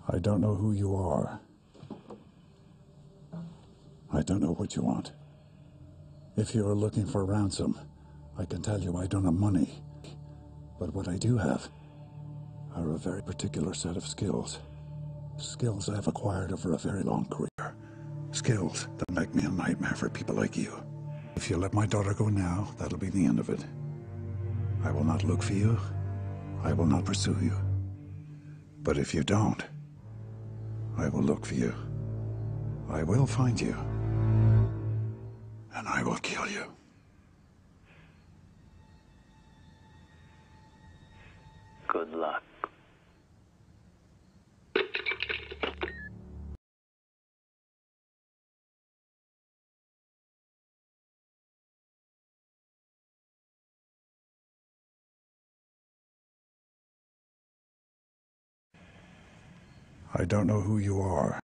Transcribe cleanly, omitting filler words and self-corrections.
I don't know who you are. I don't know what you want. If you're looking for ransom, I can tell you I don't have money. But what I do have are a very particular set of skills. Skills I've acquired over a very long career. Skills that make me a nightmare for people like you. If you let my daughter go now, that'll be the end of it. I will not look for you. I will not pursue you. But if you don't, I will look for you. I will find you. And I will kill you. Good luck. I don't know who you are.